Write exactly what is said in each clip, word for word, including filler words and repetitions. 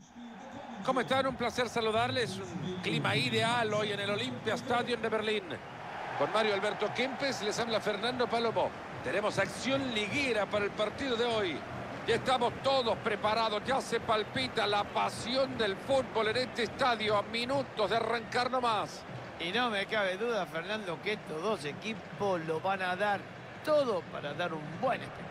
¿Cómo están? Un placer saludarles. Un clima ideal hoy en el Olympia Stadium de Berlín. Con Mario Alberto Kempes les habla Fernando Palomo. Tenemos acción liguera para el partido de hoy. Ya estamos todos preparados, ya se palpita la pasión del fútbol en este estadio a minutos de arrancar nomás. Y no me cabe duda, Fernando, que estos dos equipos lo van a dar todo para dar un buen espectáculo.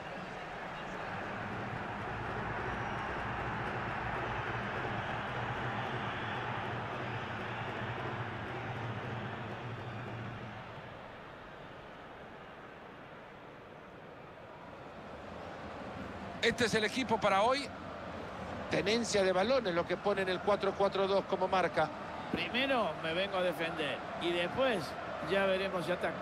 Este es el equipo para hoy. Tenencia de balón es lo que pone en el cuatro cuatro dos como marca. Primero me vengo a defender y después ya veremos si ataco.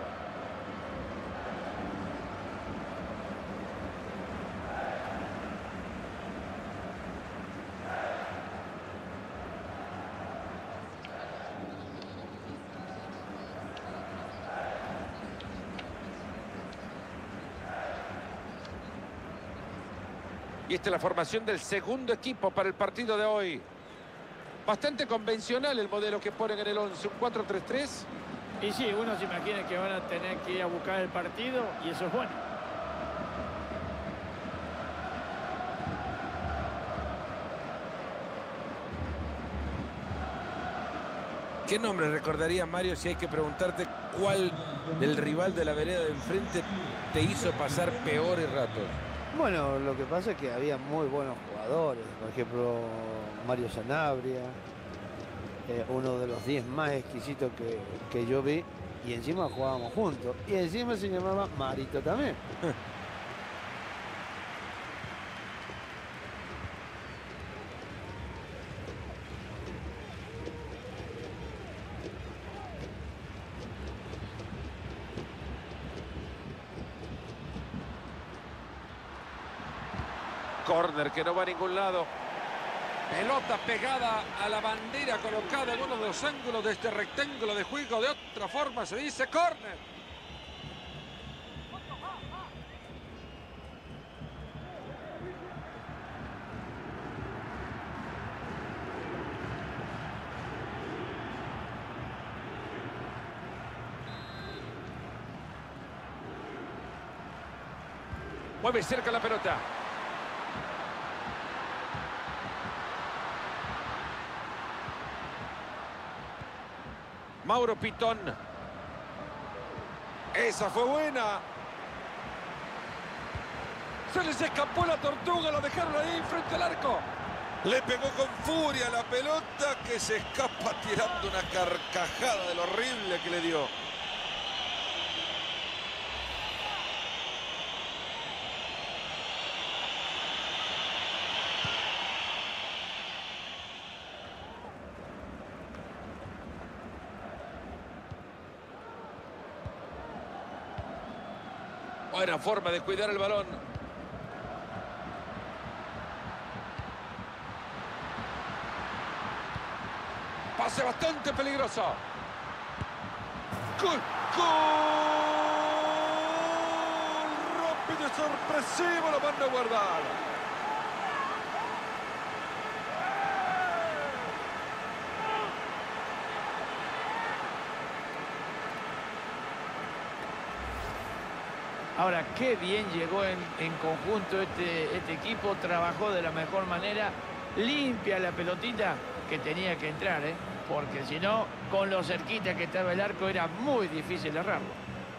Y esta es la formación del segundo equipo para el partido de hoy. Bastante convencional el modelo que ponen en el once, un cuatro tres tres. Y sí, uno se imagina que van a tener que ir a buscar el partido y eso es bueno. ¿Qué nombre recordaría, Mario, si hay que preguntarte cuál del rival de la vereda de enfrente te hizo pasar peores ratos? Bueno, lo que pasa es que había muy buenos jugadores. Por ejemplo, Mario Sanabria, eh, uno de los diez más exquisitos que, que yo vi. Y encima jugábamos juntos. Y encima se llamaba Marito también. Córner que no va a ningún lado. Pelota pegada a la bandera colocada en uno de los ángulos de este rectángulo de juego. De otra forma se dice córner. Mueve cerca la pelota. Mauro Pitón. Esa fue buena. Se les escapó la tortuga, lo dejaron ahí frente al arco. Le pegó con furia la pelota que se escapa tirando una carcajada de lo horrible que le dio. Buena forma de cuidar el balón. Pase bastante peligroso. ¡Gol! ¡Gol! Rápido y sorpresivo, lo manda a guardar. Ahora, qué bien llegó en, en conjunto este, este equipo, trabajó de la mejor manera, limpia la pelotita que tenía que entrar, ¿eh? Porque si no, con lo cerquita que estaba el arco, era muy difícil errarlo.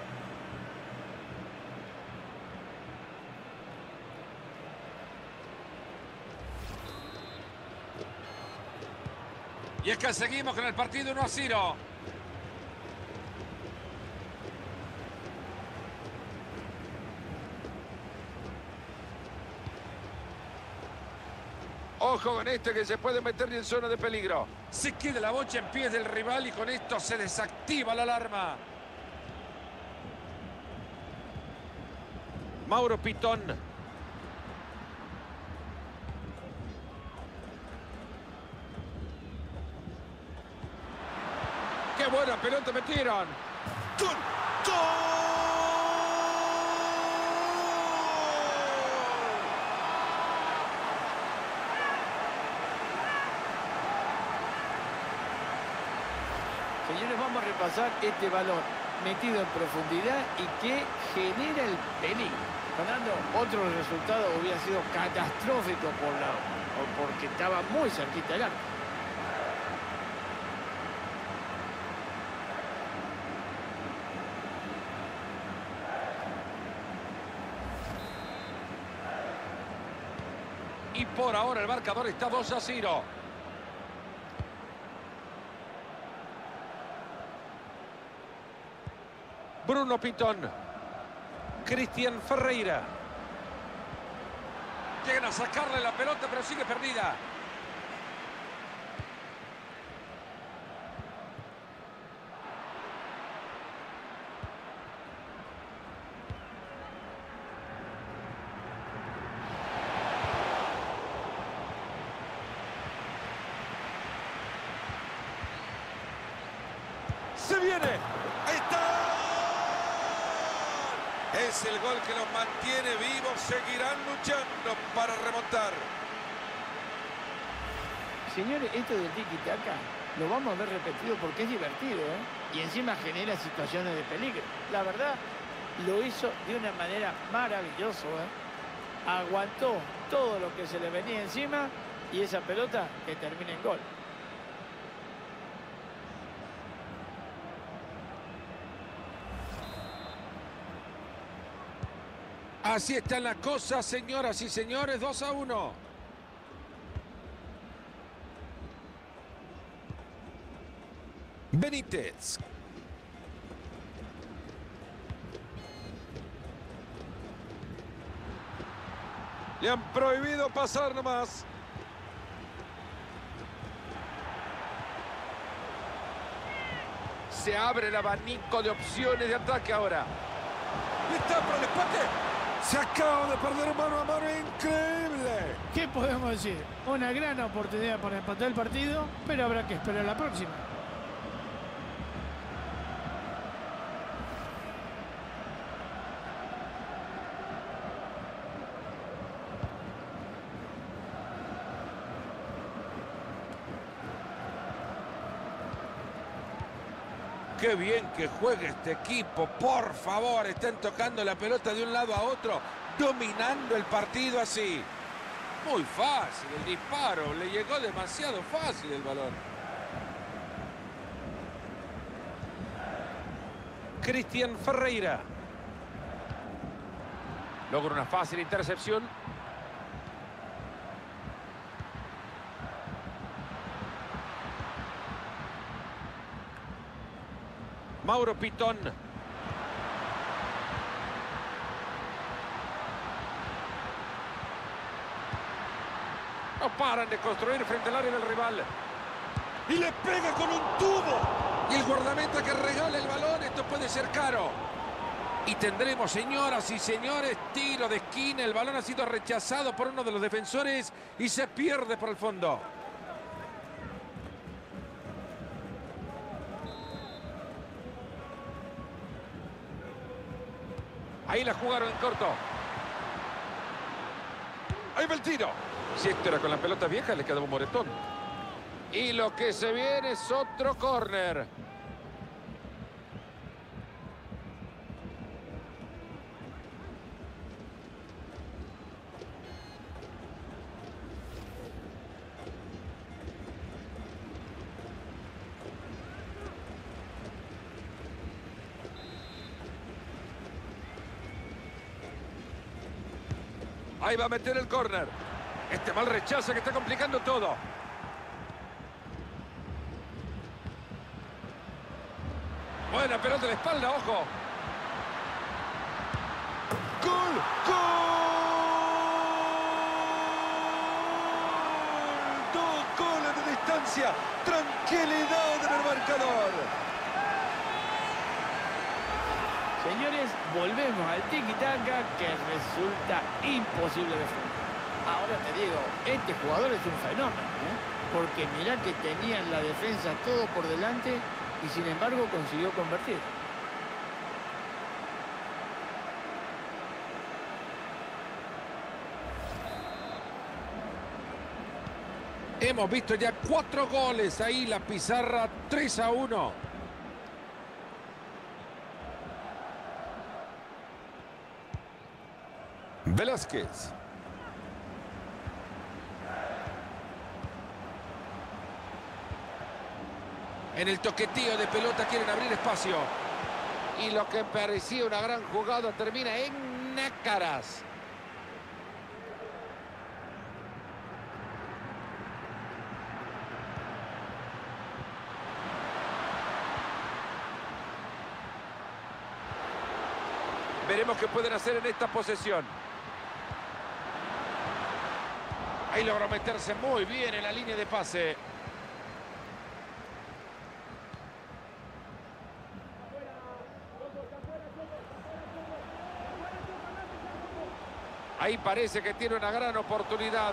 Y es que seguimos con el partido uno a cero. Ojo con este que se puede meter en zona de peligro. Se queda la bocha en pies del rival y con esto se desactiva la alarma. Mauro Pitón. ¡Qué buena pelota metieron! ¡Gol! ¡Gol! Señores, vamos a repasar este balón metido en profundidad y que genera el peligro. Fernando, otro resultado hubiera sido catastrófico por la, porque estaba muy cerquita del arco. Y por ahora el marcador está dos a cero. Bruno Pitón. Cristian Ferreira. Llegan a sacarle la pelota, pero sigue perdida. Se viene. Ahí está. Es el gol que los mantiene vivos. Seguirán luchando para remontar. Señores, esto del tiki-taka lo vamos a ver repetido porque es divertido, ¿eh? Y encima genera situaciones de peligro. La verdad, lo hizo de una manera maravillosa, ¿eh? Aguantó todo lo que se le venía encima y esa pelota que termina en gol. Así están las cosas, señoras y señores, dos a uno. Benítez. Le han prohibido pasar nomás. Se abre el abanico de opciones de ataque ahora. ¿Está para el empate? Se acaba de perder mano a mano, increíble. ¿Qué podemos decir? Una gran oportunidad para empatar el partido, pero habrá que esperar la próxima. Qué bien que juega este equipo, por favor, están tocando la pelota de un lado a otro, dominando el partido así. Muy fácil el disparo, le llegó demasiado fácil el balón. Cristian Ferreira. Logra una fácil intercepción. Mauro Pitón. No paran de construir frente al área del rival. Y le pega con un tubo. Y el guardameta que regala el balón. Esto puede ser caro. Y tendremos, señoras y señores, tiro de esquina. El balón ha sido rechazado por uno de los defensores y se pierde por el fondo. Ahí la jugaron en corto. Ahí va el tiro. Si esto era con la pelota vieja, le quedaba un moretón. Y lo que se viene es otro córner. Ahí va a meter el córner. Este mal rechazo que está complicando todo. Buena pelota de la espalda, ojo. ¡Gol! ¡Gol! Dos goles de distancia. Tranquilidad en el marcador. Señores, volvemos al tiki-taka que resulta imposible de frenar. Ahora te digo, este jugador es un fenómeno, ¿eh? Porque mirá que tenían la defensa todo por delante y sin embargo consiguió convertir. Hemos visto ya cuatro goles ahí, la pizarra tres a uno. Velázquez. En el toquetío de pelota quieren abrir espacio. Y lo que parecía una gran jugada termina en nácaras. Veremos qué pueden hacer en esta posesión. Ahí logró meterse muy bien en la línea de pase. Ahí parece que tiene una gran oportunidad.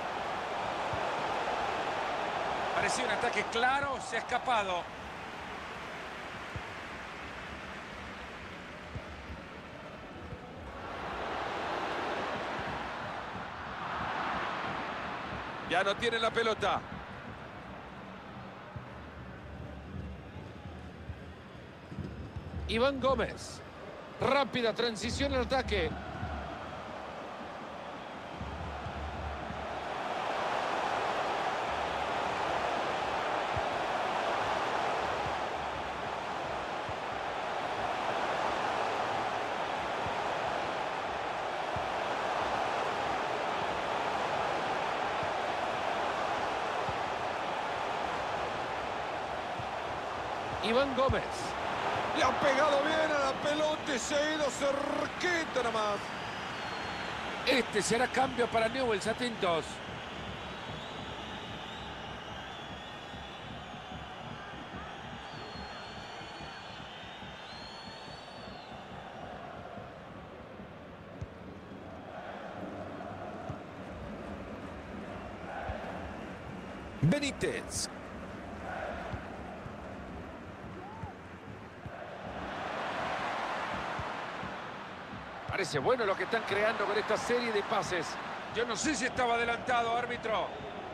Parecía un ataque claro, se ha escapado. Ya no tiene la pelota. Iván Gómez. Rápida transición al ataque. Iván Gómez. Le ha pegado bien a la pelota y se ha ido cerquita nomás. Este será cambio para Newell's, atentos. Benítez. Parece bueno lo que están creando con esta serie de pases. Yo no sé si estaba adelantado, árbitro.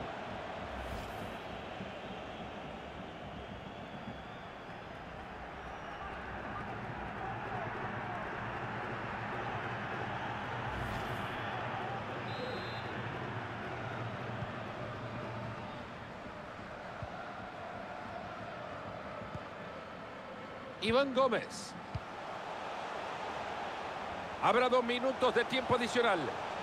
Iván Gómez. Habrá dos minutos de tiempo adicional.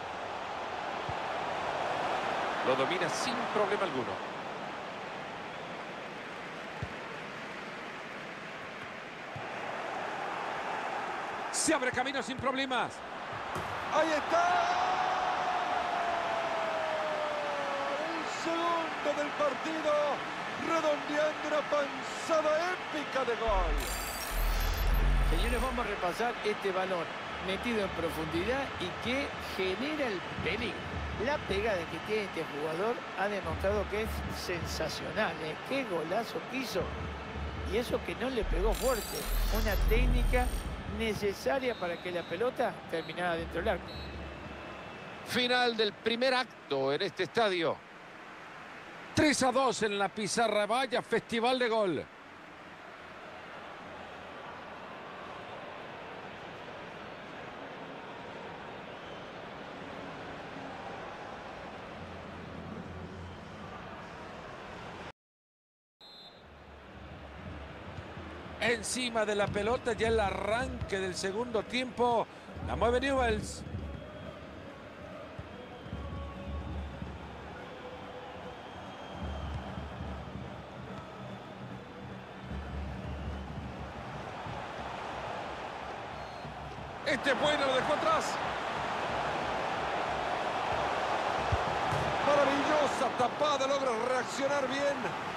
Lo domina sin problema alguno. Se abre camino sin problemas. ¡Ahí está! El segundo del partido, redondeando una panzada épica de gol. Señores, vamos a repasar este balón metido en profundidad y que genera el peligro. La pegada que tiene este jugador ha demostrado que es sensacional, ¿eh? Qué golazo quiso. Y eso que no le pegó fuerte. Una técnica necesaria para que la pelota terminara dentro del arco. Final del primer acto en este estadio. tres a dos en la pizarra. Vaya festival de gol. Encima de la pelota, ya el arranque del segundo tiempo. La mueve Newell's. Este es bueno, lo dejó atrás. Maravillosa tapada, logra reaccionar bien.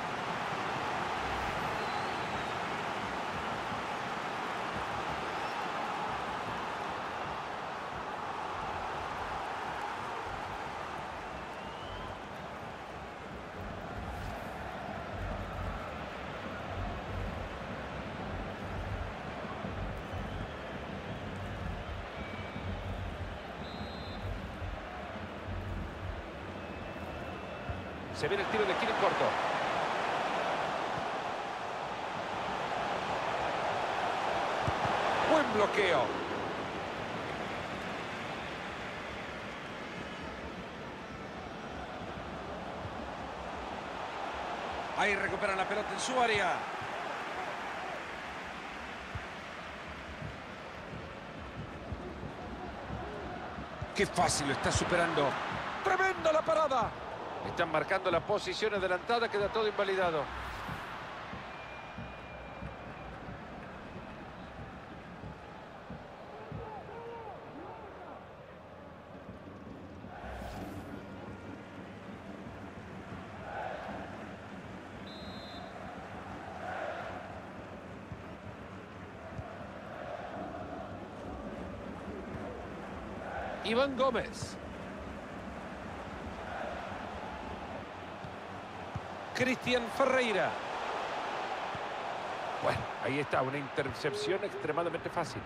Se viene el tiro de esquina en corto. Buen bloqueo. Ahí recuperan la pelota en su área. Qué fácil lo está superando. ¡Tremenda la parada! Están marcando la posición adelantada, queda todo invalidado. Iván Gómez. Cristian Ferreira. Bueno, ahí está, una intercepción extremadamente fácil.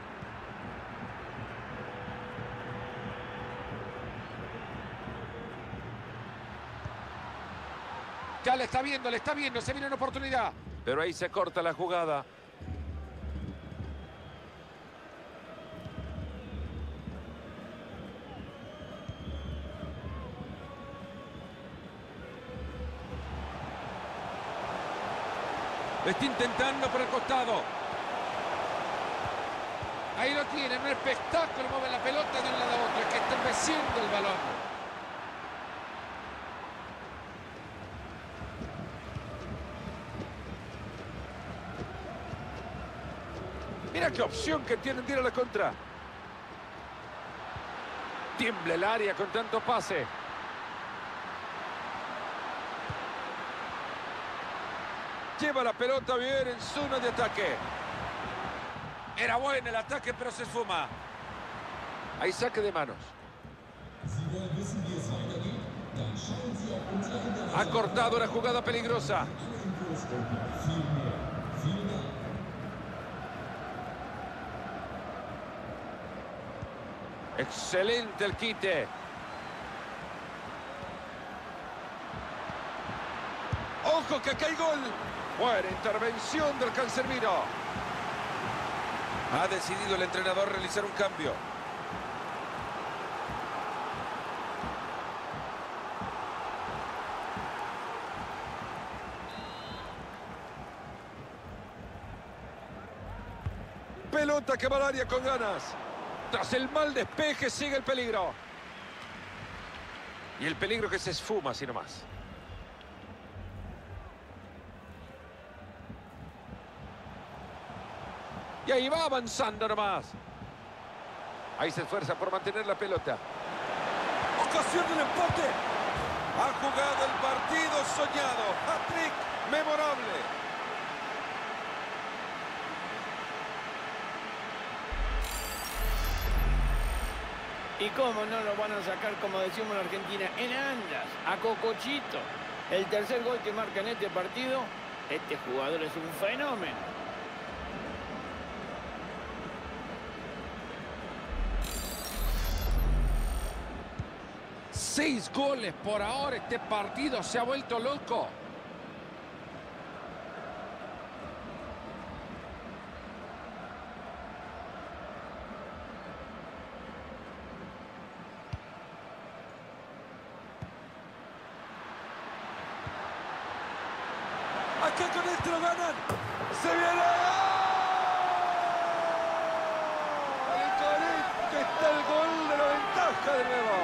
Ya le está viendo, le está viendo, se viene una oportunidad. Pero ahí se corta la jugada. Lo está intentando por el costado. Ahí lo tienen, un espectáculo, mueve la pelota de un lado a otro, es que está meciendo el balón. Mira qué opción que tienen, tira la contra. Tiembla el área con tanto pase. Lleva la pelota bien en zona de ataque. Era bueno el ataque, pero se esfuma. Hay saque de manos. Ha cortado una jugada peligrosa. Excelente el quite. ¡Ojo que acá hay gol! Buena intervención del Cancerbero. Ha decidido el entrenador realizar un cambio. Pelota que va al área con ganas. Tras el mal despeje sigue el peligro. Y el peligro que se esfuma así nomás. Y ahí va avanzando nomás. Ahí se esfuerza por mantener la pelota. Ocasión del empate. Ha jugado el partido soñado. Hat-trick memorable. Y cómo no lo van a sacar, como decimos en Argentina, en andas, a cocochito. El tercer gol que marca en este partido, este jugador es un fenómeno. Seis goles por ahora, este partido se ha vuelto loco. Aquí con este lo ganan. ¡Se viene! Y con este está el gol de la ventaja de nuevo.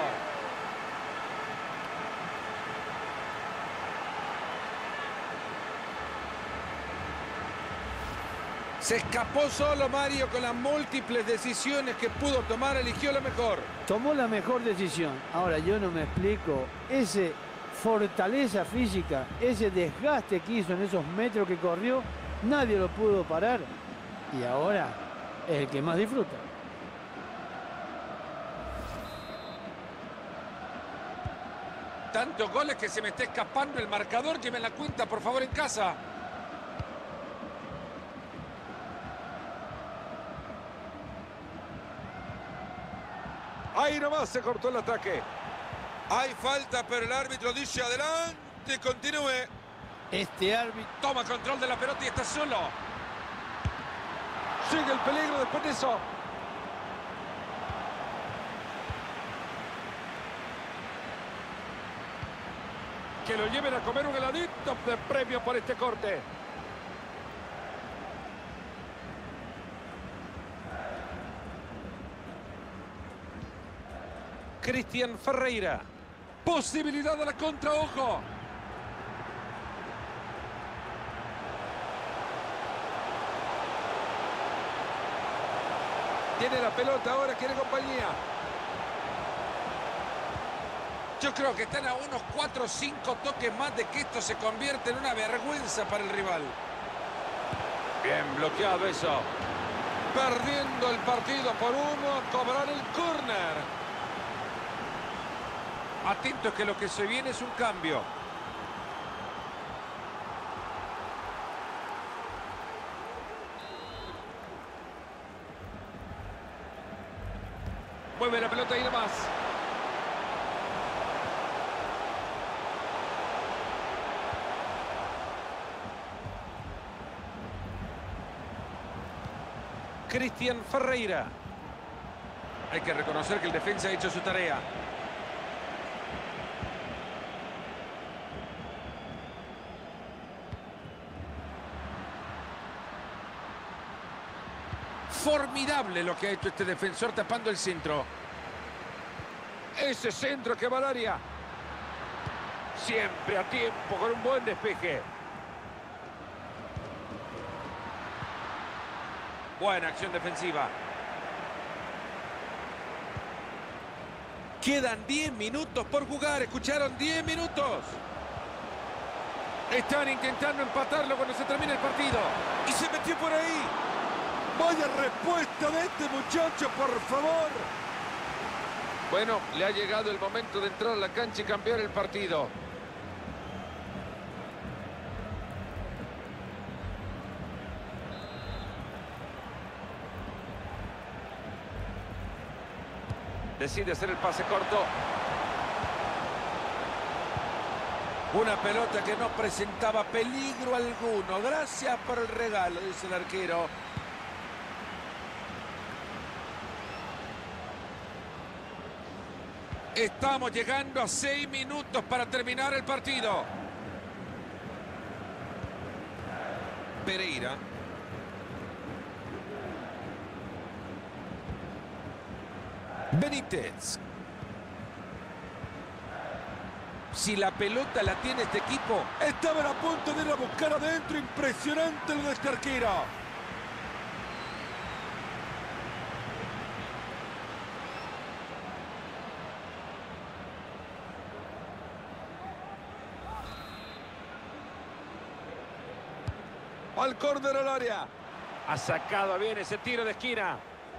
Se escapó solo Mario con las múltiples decisiones que pudo tomar, eligió lo mejor. Tomó la mejor decisión. Ahora yo no me explico. Ese fortaleza física, ese desgaste que hizo en esos metros que corrió, nadie lo pudo parar. Y ahora es el que más disfruta. Tantos goles que se me está escapando el marcador. Lleven la cuenta, por favor, en casa. Ahí nomás se cortó el ataque. Hay falta, pero el árbitro dice adelante, continúe. Este árbitro Toma control de la pelota y está solo. Sigue el peligro después de eso. que lo lleven a comer un heladito de premio por este corte. Cristian Ferreira. Posibilidad de la contra, ojo. Tiene la pelota ahora, quiere compañía. Yo creo que están a unos cuatro o cinco toques más de que esto se convierta en una vergüenza para el rival. Bien bloqueado eso. Perdiendo el partido por uno a cobrar el córner. Atentos que lo que se viene es un cambio. Mueve la pelota y nomás. Cristian Ferreira. Hay que reconocer que el defensa ha hecho su tarea. Formidable lo que ha hecho este defensor tapando el centro. Ese centro que va al área. Siempre a tiempo con un buen despeje. Buena acción defensiva. Quedan diez minutos por jugar. ¿Escucharon? diez minutos. Están intentando empatarlo cuando se termine el partido. Y se metió por ahí. Vaya respuesta de este muchacho, por favor. Bueno, le ha llegado el momento de entrar a la cancha y cambiar el partido. Decide hacer el pase corto. Una pelota que no presentaba peligro alguno. Gracias por el regalo, dice el arquero. Estamos llegando a seis minutos para terminar el partido. Pereira. Benítez. Si la pelota la tiene este equipo, estaban a punto de ir a buscar adentro. Impresionante lo de este arquero. Al córner al área. Ha sacado bien ese tiro de esquina.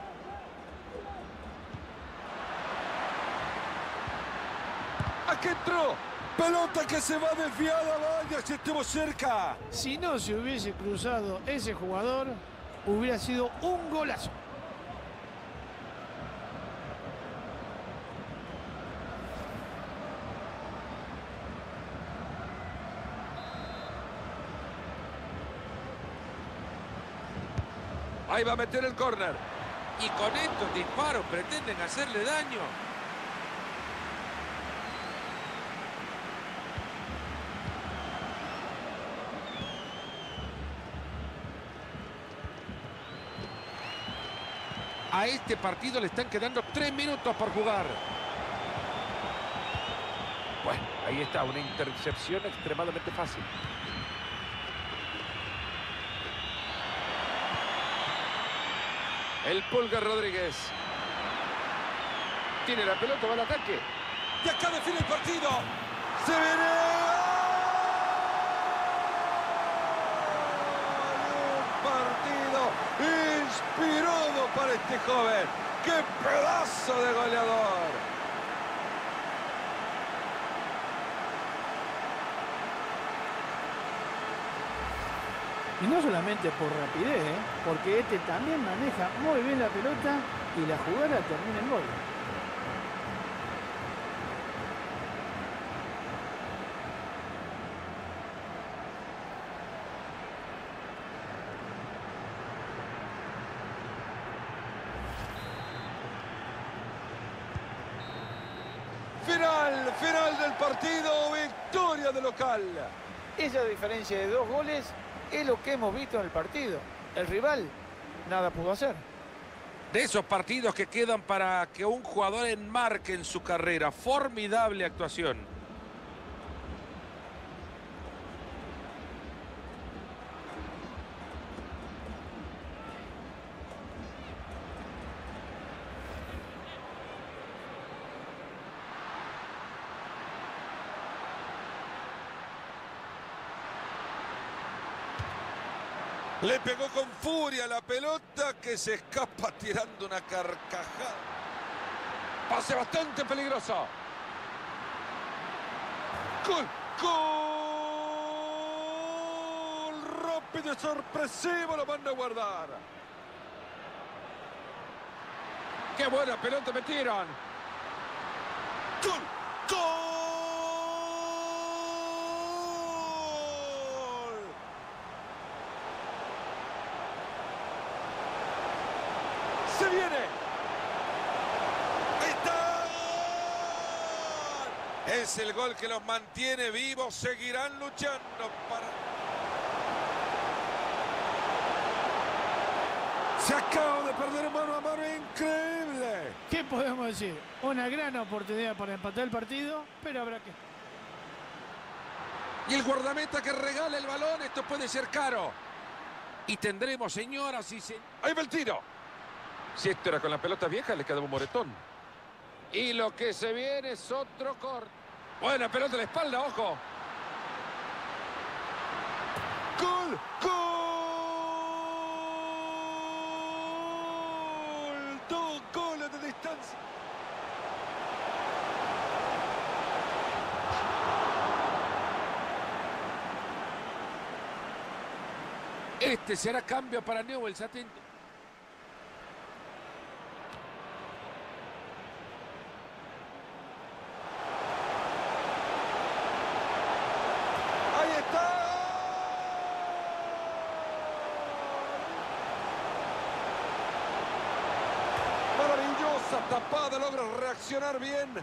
Aquí entró. Pelota que se va desviada. Vaya, si estuvo cerca. Si no se hubiese cruzado ese jugador, hubiera sido un golazo. Ahí va a meter el córner. Y con estos disparos pretenden hacerle daño. A este partido le están quedando tres minutos por jugar. Bueno, ahí está, una intercepción extremadamente fácil. El Pulgar Rodríguez. Tiene la pelota, va al ataque. Y acá define el partido. ¡Se viene! Un partido inspirado para este joven. ¡Qué pedazo de goleador! Y no solamente por rapidez, ¿eh? Porque este también maneja muy bien la pelota y la jugada termina en gol. Final el final del partido, victoria de local. Esa diferencia de dos goles es lo que hemos visto en el partido. El rival nada pudo hacer. De esos partidos que quedan para que un jugador enmarque en su carrera. Formidable actuación. Le pegó con furia la pelota que se escapa tirando una carcajada. Pase bastante peligroso. ¡Gol! ¡Gol! Rápido y sorpresivo, lo van a guardar. ¡Qué buena pelota metieron! ¡Gol! ¡Gol! ¡Se viene! ¡Está! Es el gol que los mantiene vivos. Seguirán luchando para... Se acaba de perder mano a mano. ¡Increíble! ¿Qué podemos decir? Una gran oportunidad para empatar el partido, pero habrá que... Y el guardameta que regala el balón. Esto puede ser caro. Y tendremos, señoras y señores... ¡Ahí va el tiro! Si esto era con la pelota vieja, le quedaba un moretón. Y lo que se viene es otro corte. Buena pelota en la espalda, ojo. ¡Gol! ¡Gol! Dos goles de distancia. Este será cambio para Newell's. Atento. Ahí está. Maravillosa tapada, logra reaccionar bien.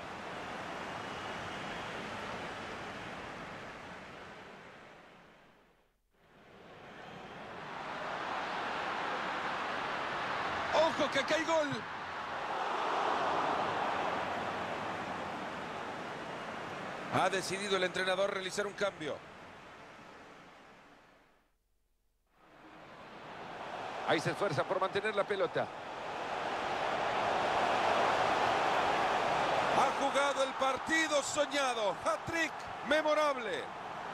Ojo que acá hay gol. Ha decidido el entrenador realizar un cambio. Ahí se esfuerza por mantener la pelota. Ha jugado el partido soñado. Hat-trick memorable.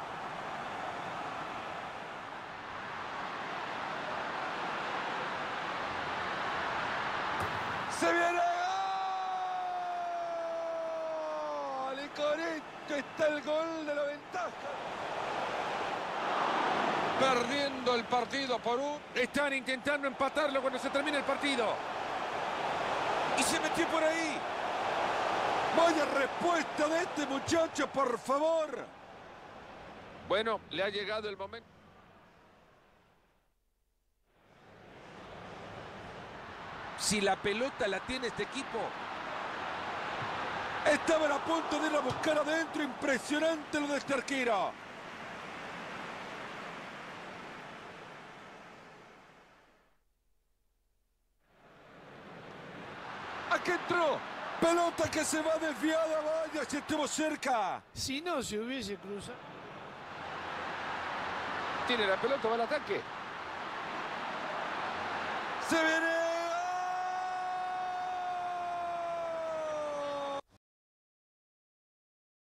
¡Se viene! ¡Gol! Y con esto está el gol de la ventaja. Perdiendo el partido por un... Están intentando empatarlo cuando se termine el partido. Y se metió por ahí. Vaya respuesta de este muchacho, por favor. Bueno, le ha llegado el momento. Si la pelota la tiene este equipo. Estaban a punto de ir a buscar adentro. Impresionante lo de este arquero. Aquí entró. Pelota que se va desviada. Vaya, si estuvo cerca. Si no se hubiese cruzado... Tiene la pelota, va al ataque. Se viene.